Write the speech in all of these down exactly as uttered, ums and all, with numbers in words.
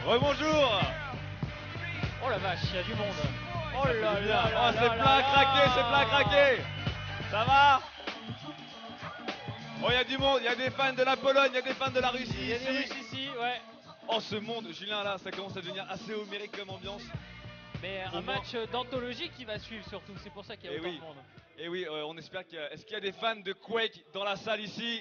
Rebonjour. Oh la vache, il y a du monde. Oh là là là. Oh, c'est plein craqué, c'est plein craqué. Ça va? Oh, il y a du monde, il y a des fans de la Pologne, il y a des fans de la Russie. Il y a des Russes ici, ouais. Oh, ce monde, Julien, là, ça commence à devenir assez homérique comme ambiance. Mais un match d'anthologie qui va suivre surtout, c'est pour ça qu'il y a Et autant oui. de monde. Et oui, euh, on espère qu'il y a... Est-ce qu'il y a des fans de Quake dans la salle ici?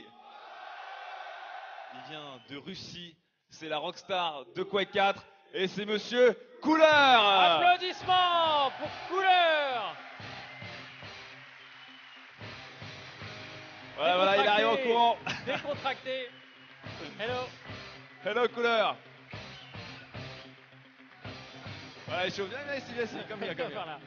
Il vient de Russie, c'est la rockstar de Quake quatre et c'est monsieur Cooler. Applaudissements pour Cooler. Voilà, voilà, il arrive en courant. Décontracté. Hello. Hello Cooler. Voilà, il chauffe. Viens, viens ici, viens ici, comme il y a, comme il y a. Voilà.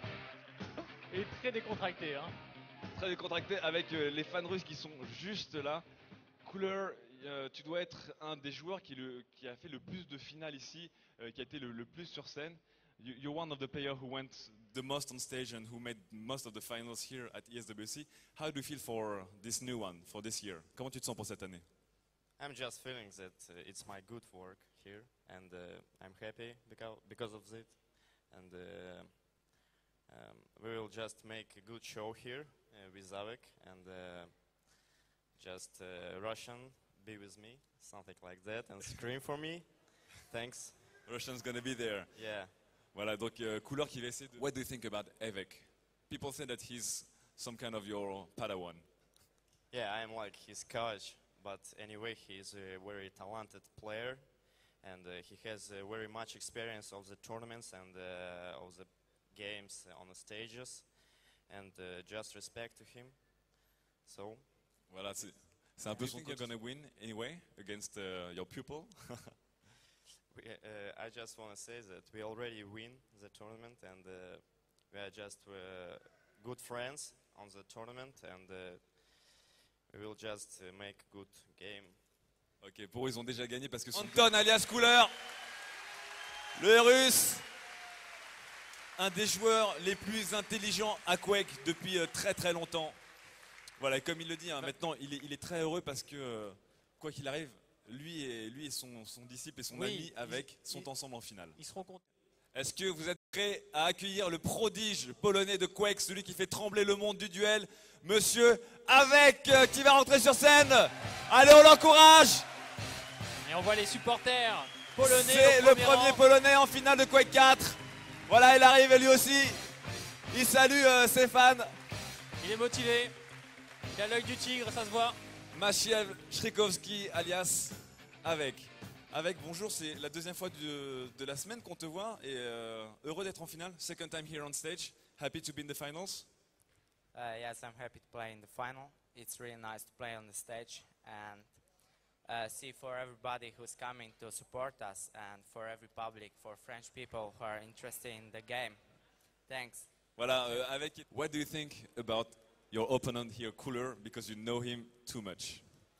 Il est très décontracté. Hein. Très décontracté avec euh, les fans russes qui sont juste là. Cooler, euh, tu dois être un des joueurs qui, le, qui a fait le plus de finales ici, euh, qui a été le, le plus sur scène. You, you're one of the players who went the most on stage and who made most of the finals here at E S W C. How do you feel for this new one, for this year? Comment tu te sens pour cette année? I'm just feeling that uh, it's my good work here, and uh, I'm happy because because of it. And uh, um, we will just make a good show here uh, with Zavek, and uh, just uh, Russian be with me, something like that, and scream for me. Thanks. Russian's gonna be there. Yeah. Voilà, donc euh, Cooler qui va essayer de... What do you think about Evek? People say that he's some kind of your Padawan. Yeah, I'm like his coach, but anyway, he's a very talented player, and uh, he has uh, very much experience of the tournaments and uh, of the games on the stages, and uh, just respect to him. So, voilà, c'est un peu son coach. You're gonna win anyway against uh, your pupil. we, uh, I just want to say that we already win the tournament, and uh, we are just uh, good friends on the tournament, and uh, we will just uh, make good game. Ok, pour eux, ils ont déjà gagné parce que Anton alias Cooler, le russe, un des joueurs les plus intelligents à Quake depuis euh, très très longtemps. Voilà, et comme il le dit, hein, maintenant il est, il est très heureux parce que, euh, quoi qu'il arrive, lui et, lui et son, son disciple et son oui, ami avec ils, sont ils, ensemble en finale. Ils seront contents. Est-ce que vous êtes prêts à accueillir le prodige polonais de Quake, celui qui fait trembler le monde du duel, monsieur Avec, euh, qui va rentrer sur scène? Allez, on l'encourage! Et on voit les supporters polonais. C'est le premier rang. polonais en finale de Quake quatre. Voilà, il arrive lui aussi. Il salue euh, ses fans. Il est motivé. Il a l'œil du tigre, ça se voit. Maciej Strykowski alias Avec. Avec, bonjour, c'est la deuxième fois de, de la semaine qu'on te voit et euh, heureux d'être en finale. Second time here on stage. Happy to be in the finals. Uh, yes, I'm happy to play in the final. It's really nice to play on the stage and uh, see for everybody who's coming to support us and for every public, for French people who are interested in the game. Thanks. Voilà, euh, Avec, what do you think about your opponent here, Cooler, because you know him too much?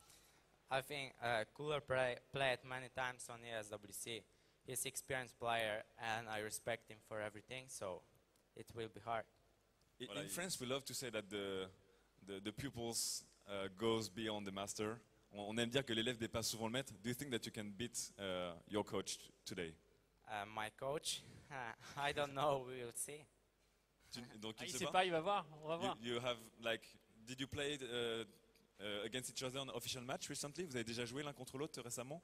I think uh, Cooler play, played many times on E S W C. He's an experienced player and I respect him for everything, so it will be hard. In, in France, we love to say that the, the, the pupils uh, goes beyond the master. On, on aime dire que l'élève dépasse souvent le maître. Do you think that you can beat uh, your coach today? Uh, my coach? I don't know, we will see. Tu, donc, Ah, il il sait sait pas, pas, il va voir, on va voir. You, you have, like, did you play uh, uh, against each other on an official match recently? Vous avez déjà joué l'un contre l'autre récemment?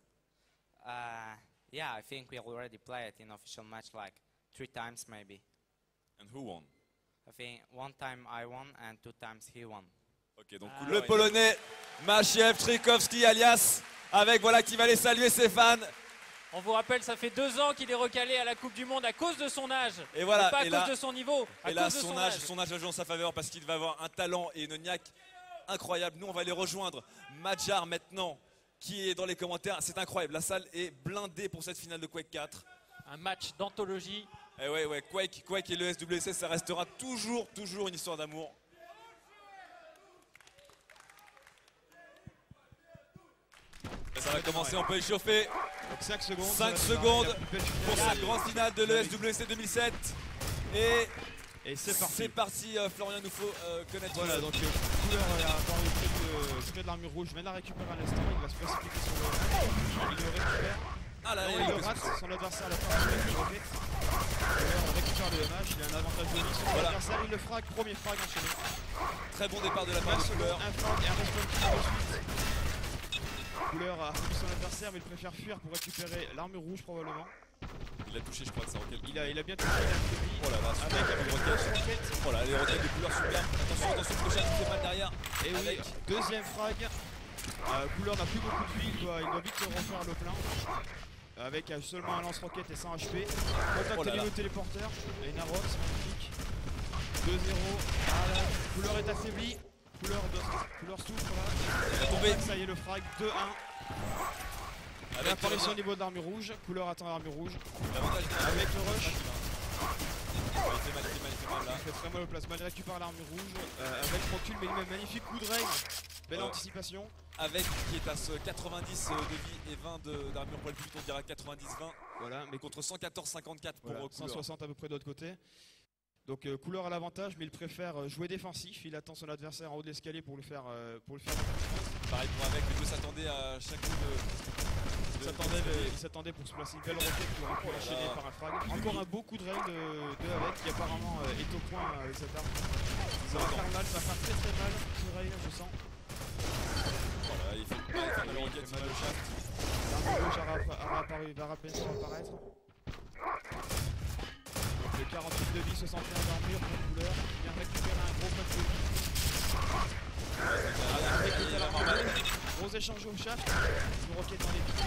Uh, yeah, I think we already played in official match like three times maybe. And who won? I think one time I won and two times he won. Ok, donc Ah, le ouais. polonais Maciej Strykowski alias Avec, voilà, qui va aller saluer ses fans. On vous rappelle, ça fait deux ans qu'il est recalé à la Coupe du Monde à cause de son âge. Et voilà, pas à et cause là, de son niveau, à et là cause de son, son âge, âge. son âge va jouer en sa faveur parce qu'il va avoir un talent et une niaque incroyable. Nous, on va les rejoindre. Madjar maintenant, qui est dans les commentaires. C'est incroyable, la salle est blindée pour cette finale de Quake quatre. Un match d'anthologie. Et ouais, ouais, Quake, Quake et le S W C, ça restera toujours, toujours une histoire d'amour. Ça va commencer, on peut échauffer. Donc cinq secondes. cinq secondes pour cette grande finale de l'E S W C deux mille sept. Et, et c'est parti. C'est parti, euh, Florian, nous faut euh, connaître. Voilà, donc euh, Cooler a dans le près de, près de l'armure rouge, vient de la récupérer à l'instant. Il va se précipiter sur le. Il le récupère. Ah là, Non, il il est le rate, son adversaire à la fin avec une roquette. Couleur récupère le M H, il a un avantage de vie sur son Voilà. adversaire, il le frag, premier frag enchaîné. Très bon départ de la part vingt de secondes, Couleur. un frag et un respawn kill de suite. Couleur a remis son adversaire mais il préfère fuir pour récupérer l'armure rouge probablement. Il a touché, je crois que c'est Rocket. Il a, il a bien touché, il a affaibli. Oh là là, Avec super avec les une roquettes. grosse roquette. Oh là, les roquettes de Couleur super. Attention, attention, le chat qui fait mal derrière. Et oui, Avec- deuxième frag. Euh, Couleur n'a plus beaucoup de vie, il doit, il doit vite se refaire le plein. Avec euh, seulement un lance-roquette et cent H P. Contact Oh là au niveau là. de téléporteur. Et une Arox, magnifique. deux zéro. Ah là, Couleur est affaibli. Couleur, de, couleur souffre là. Il va tomber. Ça y est, le frag deux un. Avec Apparition au le- niveau de l'armure rouge. Couleur attend l'armure rouge. l'avantage de- Avec le rush. Il fait mal, il fait mal, il fait mal là. Il fait très mal au plasma. Il récupère l'armure rouge. Euh, avec recul, mais il met un magnifique coup de règle. Belle Ouais. anticipation. Avec qui est à ce quatre-vingt-dix de vie et vingt de- d'armure poil plus, on dira quatre-vingt-dix vingt. Voilà, mais Mais contre cent quatorze cinquante-quatre pour voilà, euh, Couleur. cent soixante à peu près de l'autre côté. Donc euh, Couleur à l'avantage, mais il préfère euh, jouer défensif. Il attend son adversaire en haut de l'escalier pour le faire, euh, pour le faire. Pareil pour avec, les deux s'attendaient à chaque coup de. Il de- s'attendait, de- il s'attendait pour se placer une belle roquette pour aurait pu enchaîner Voilà. par un frag. Encore un beau coup de rail de, de avec qui apparemment euh, est au point avec cette arme. Ça va faire mal, ça va faire très très mal. Ce rail, je sens. Voilà, il fait mal, il fait mal aux roquettes, il fait mal au shaft. L'arme gauche a, réappa- a réapparu, va rapidement apparaître. Donc le quarante-huit de vie, soixante et un d'armure pour Couleur. Il vient récupérer un gros pack de vie. Avec Il le a l'armure mal. rouge. Gros échange au shaft. Une roquette dans les pieds.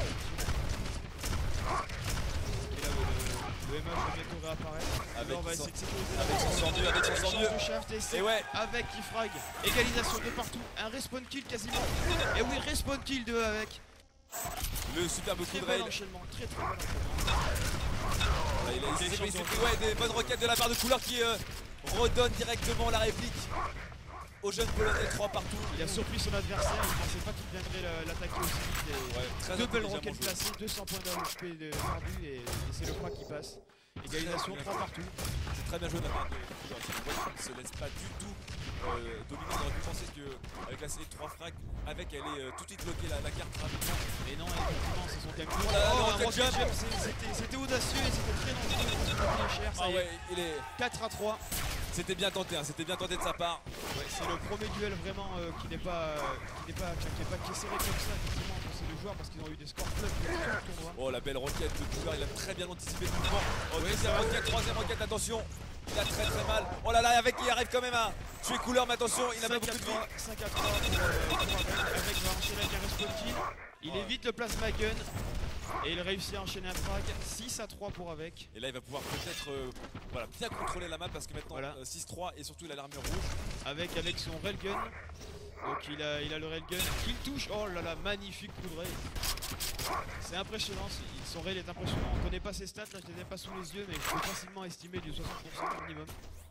Et là le, le M H va bientôt réapparaître. Avec Couleur va son- essayer de sécuriser avec son sordieu, avec son sordieu. Échange au shaft et c'est Et ouais. avec qui frag. Égalisation de partout. Un respawn kill quasiment. Et oui, respawn kill de avec. Le superbe coup Très de bel rail. enchaînement. Très très bel enchaînement. Voilà, il a- Des il s'est- chances il s'est de- fait, ouais, des bonnes roquettes de la part de Couleur qui euh, redonne directement la réplique aux jeunes Polonais, trois partout. Il a surpris son adversaire, il ne pensait pas qu'il viendrait la- l'attaquer aussi vite. et Ouais, très Deux belles intelligemment roquettes joué. placées, deux cents points d'H P de perdu et, et c'est le frag qui passe. Égalisation, trois partout. C'est très bien joué de la part de Couleur. On voit qu'il ne se laisse pas du tout euh, dominer. On aurait pu penser qu'avec la série de trois frags, avec elle est euh, tout de suite bloquée la, la carte rapidement. Et non, effectivement, c'est son camion. Oh là là, le un rocket rocket jump. jump, c'est- c'était- C'était audacieux et c'était très dangereux. C'était bien cher, ça Ah y est. ouais, il est. quatre à trois. C'était bien tenté, hein, c'était bien tenté de sa part. Ouais, c'est le premier duel vraiment euh, qui n'est pas, euh, qui n'est pas, qui n'est pas qui est serré comme ça effectivement entre ces deux joueurs parce qu'ils ont eu des scores fleuves tout le tournoi. Oh la belle roquette de Couleur, il a très bien anticipé le mouvement. Oh, Ouais, deuxième ça va. roquette, troisième roquette, attention. Il a très très mal. Oh là là, avec il arrive quand même à tuer Couleur, mais attention, il a pas beaucoup de vie. cinq à trois pour, euh, pour avec. Avec va enchaîner avec un respawn kill. Il Ouais. évite le plasma gun et il réussit à enchaîner un frag. six à trois pour avec. Et là, il va pouvoir peut-être euh, voilà, bien contrôler la map parce que maintenant Voilà. euh, six trois et surtout il a l'armure rouge. Avec, avec son railgun. Donc il a, il a le railgun qu'il touche. Oh là là, magnifique coup de rail. C'est impressionnant, c'est- son rail est impressionnant. On connaît pas ses stats, là je les ai pas sous les yeux, mais je peux facilement estimer du soixante pour cent minimum.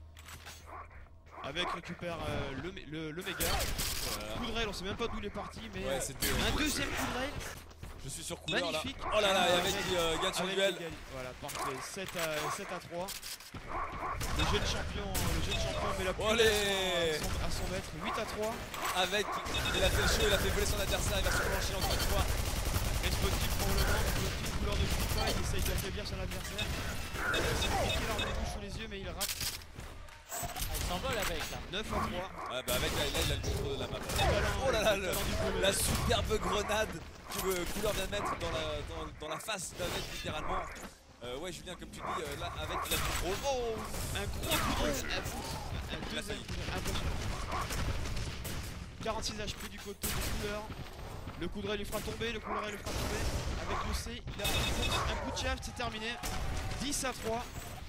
Avec récupère euh, le, mé- le, le méga. Voilà. Coup de rail, on sait même pas d'où il est parti, mais Ouais, euh, c'était- un deuxième coup de rail. Je suis sur Couleur là. Magnifique. Oh là là, et avec Avec- qui euh, gagne son Avec duel. égal- Voilà, parfait. sept à trois. Le jeune champion, le jeune champion met la Olé. à son, à son maître. huit à trois. Avec, il a fait le show, il a fait voler son adversaire, il va se plancher encore une fois. Respawn kill pour le moment. Le kill couleur de FIFA. Il essaye d'affaiblir son adversaire. Il a piqué l'arme de bouche sous les yeux, mais il rate. Ah, il s'envole avec là. neuf à trois. Ouais, bah avec là, là, il a le contrôle de la map. Talent, Oh là là, le le- talent du Polonais. la superbe grenade que euh, Couleur vient de mettre dans la, dans, dans la face d'Avec littéralement. Euh, ouais Julien, comme tu dis, euh, là avec il a le contrôle. Oh, Un gros coup de rail. Un, un deuxième coup de rail. Impressionnant. quarante-six H P du côté de couleur. Le coup de rail lui fera tomber, le coup de rail le fera tomber. Avec le C, il a un coup de shaft, c'est terminé. dix à trois.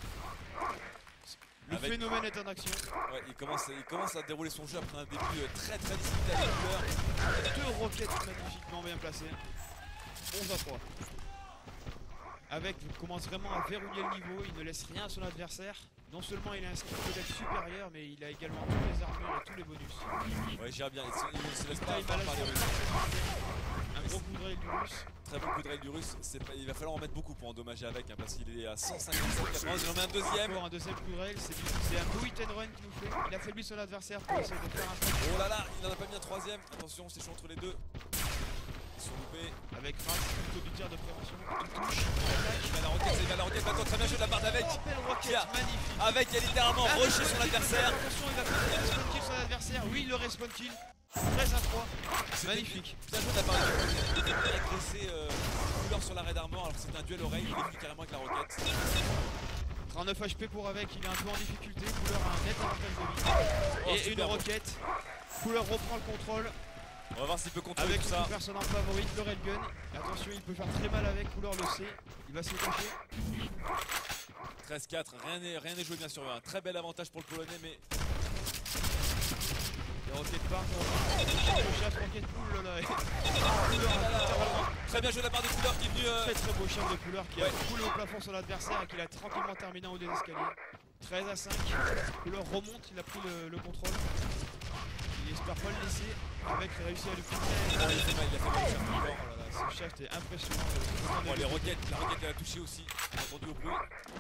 Le Avec- phénomène est en action. ouais, il commence, il commence à dérouler son jeu après un début euh, très très disputé avec Couleur. Deux roquettes magnifiquement bien placées. onze à trois. Avec commence vraiment à verrouiller le niveau, il ne laisse rien à son adversaire. Non seulement il a un skill peut-être supérieur, mais il a également toutes les armures et tous les bonus. Ouais, il gère bien, il se, il ne se laisse pas Taille avoir par les balance Russes. un gros coup de rail du russe. Très bon coup de rail du russe, c'est pas- il va falloir en mettre beaucoup pour endommager avec hein, parce qu'il est à cent cinquante-sept quatre-vingts, il en met un deuxième. Encore un deuxième coup de rail, c'est du- c'est un go hit and run qui nous fait. Il affaiblit son adversaire pour essayer de faire un strike. Oh là là, il en a pas mis un troisième, attention c'est chaud entre les deux. Ils sont loupés. avec Ras, plutôt du tir de prévention. Il touche, il attaque. Il va la roquette, il va la roquette. Maintenant, très bien joué de la part d'Avec. Oh, belle roquette, Qui a- magnifique. Avec, il a littéralement Ah, rushé respawn son kill, adversaire. Attention, il va faire le respawn kill sur l'adversaire. Oui, le respawn kill. treize à trois. Magnifique. Bien joué de la part de il a agressé euh, Cooler sur l'arrêt d'armor alors que c'était un duel oreille. Il est venu carrément avec la roquette. trente-neuf H P pour avec, il est un peu en difficulté. Couleur a un net avantage de vie. Oh, Et super une bon. roquette. Couleur reprend le contrôle On va voir s'il peut contrôler avec tout son ça. personnage favorite, le railgun. Attention, il peut faire très mal avec. Couleur le sait. Il va se cacher. treize quatre, rien n'est rien n'est joué bien sûr. Un très bel avantage pour le Polonais, mais Les roquettes partent. Le chef roquette. Oulala. Couleur a littéralement très bien joué de la part de Cooler qui est venu. euh, très très beau chef de Couleur qui a Ouais. coulé au plafond sur l'adversaire et qui l'a tranquillement terminé en haut des escaliers. treize à cinq. Couleur remonte, il a pris le, le contrôle. Il espère pas le laisser. Avec, il a réussi à lui Ah, il piquer. a fait mal, il a fait mal au chef. Oh là là, ce shaft est impressionnant. Le- Bon, les roquettes, la roquette elle a touché aussi, on a entendu au bruit.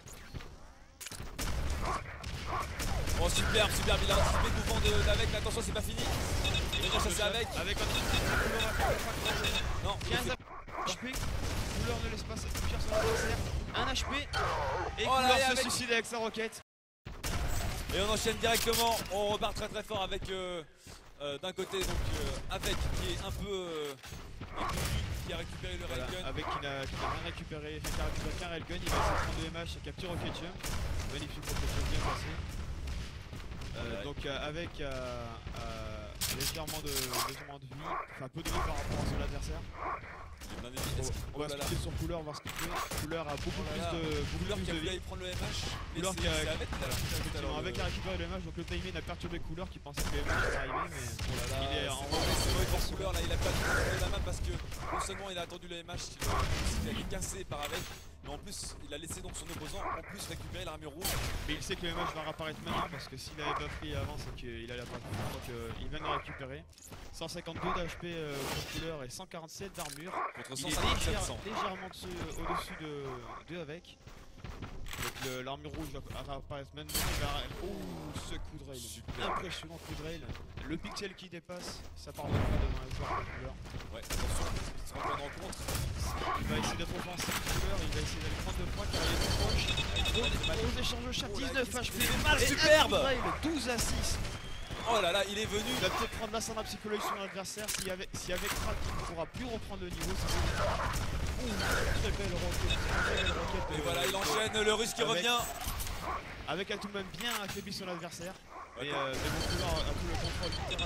Oh superbe, superbe, il a anticipé le mouvement de- d'Avec, mais attention c'est pas fini. Il va chasser avec. Avec un Couleur a fait le frac. Non, il a quinze fait- H P. Couleur ne laisse pas toucher son adversaire. un H P. Et Oh là, Couleur et se avec- suicide avec sa roquette. Et on enchaîne directement, on repart très très fort avec euh, euh, d'un côté donc euh, Avec qui est un peu euh, écouté, qui a récupéré le Voilà, railgun. avec qui n'a qui n'a rien récupéré, enfin, qui a récupéré qu'un railgun, il va essayer de prendre deux M H avec un petit rocket jump. Magnifique rocket jump bien passé. Euh, Ouais. Donc euh, avec euh, euh, légèrement, de, légèrement de vie, enfin peu de vie par rapport à son adversaire. Il est bien évident. Est-ce qu'il- On oh va là là. switcher sur Couleur, voir ce qu'il fait. Couleur a beaucoup Oh là là. plus de, beaucoup Cooler plus qui a de voulu vie. aller prendre le M H. Mais Couleur c'est qui a- c'est Avec qui l'a touché tout à Effectivement, l'heure, avec le- a récupéré le M H, donc le timing a perturbé Couleur qui pensait que le M H était arrivé, mais Oh là là, il est en c'est mauvais, c'est mauvais pour Cooler, là il a pas de la main parce que non seulement il a attendu le M H, il a été cassé par Avec, mais en plus il a laissé donc son opposant en plus récupérer l'armure rouge. mais il sait que le M H va réapparaître maintenant parce que s'il avait pas pris avant, c'est qu'il allait pas prendre, donc euh, il vient de le récupérer. cent cinquante-deux d'H P euh, pour Couleur et cent quarante-sept d'armure. Contre Il cent est cinquante-sept légère- cents. légèrement dessus- au-dessus de, de avec. Donc le- l'armure rouge va apparaître maintenant. Il va... Oh, ce coup de rail. Super. Impressionnant coup de rail. Le pixel qui dépasse, ça pardonne pas devant le joueur de Couleur. Ouais, attention, il se rend pas compte. Il va essayer d'être offensif Couleur, il va essayer d'aller prendre deux points car il est proche. Gros échange au chat, Oh là, dix-neuf qu'est-ce H P. qu'il fait mal, Et un superbe. coup de rail, douze à six. Oh là là, il est venu. Il va peut-être prendre l'ascendant psychologique sur l'adversaire. Si avec, si avec Krak, il ne pourra plus reprendre le niveau. C'est Ouh, très belle roquette. Très belle roquette. Et euh, voilà, il enchaîne, le russe qui avec- revient. Avec un tout de même bien affaibli son adversaire. Ouais. Et euh, mais bon, Couleur a tout le contrôle littéral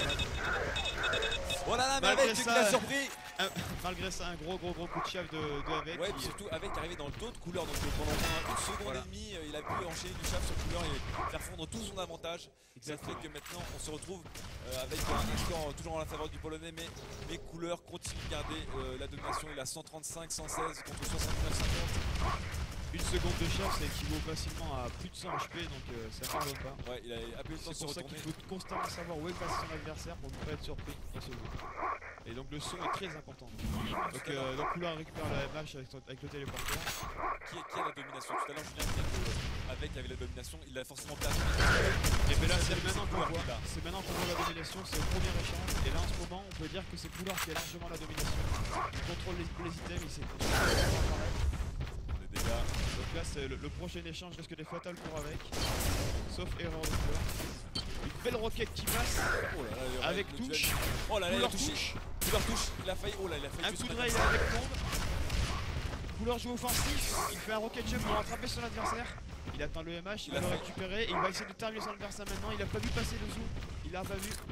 de Oh là là, mais Malgré Avec qui ça, l'a surpris. un- Malgré ça, un gros gros gros coup de chef de, de avec. Ouais, qui- puis surtout avec arrivé dans le dos de Couleur, donc euh, pendant une seconde Voilà. et demie, euh, il a pu enchaîner du chaff sur Couleur et faire fondre tout son avantage. Ça fait que maintenant on se retrouve euh, avec un, un score euh, toujours en la faveur du Polonais, mais, mais Couleur continue de garder euh, la domination. Il a cent trente-cinq, cent seize contre soixante-neuf cinquante. Une seconde de chef, ça équivaut facilement à plus de cent H P, donc euh, ça pardonne pas. Ouais, il a à peine le temps de C'est se pour ça retourner. qu'il faut constamment savoir où est passé son adversaire pour ne pas être surpris dans ce jeu. Et donc le son est très important. Donc, euh, donc Couleur récupère la match avec, son- avec le téléporteur. Qui, qui a la domination? Tout à l'heure, Julien disait qu'avec avait la domination, il l'a forcément perdu. Et bien là c'est c'est maintenant qu'on Couleur voit. qui l'a. C'est maintenant qu'on voit la domination, c'est au premier échange. Et là en ce moment on peut dire que c'est Couleur qui a largement la domination. Il contrôle les, les items, il sait Les dégâts. donc là c'est le, le prochain échange risque d'être fatal pour avec. Sauf erreur de Couleur. Une belle roquette qui passe Oh là là, le- avec le touche. duel. Oh là là, il a Couleur touché. touche. Couleur touche, il a failli. Oh là, il a failli Un tuer coup son de rail adversaire. avec tombe. Couleur joue offensif, il fait un rocket jump pour rattraper son adversaire. Il attend le M H, il, Il va a le fait. récupérer et il va essayer de terminer son adversaire maintenant. Il a pas vu passer le zoom, il a pas vu.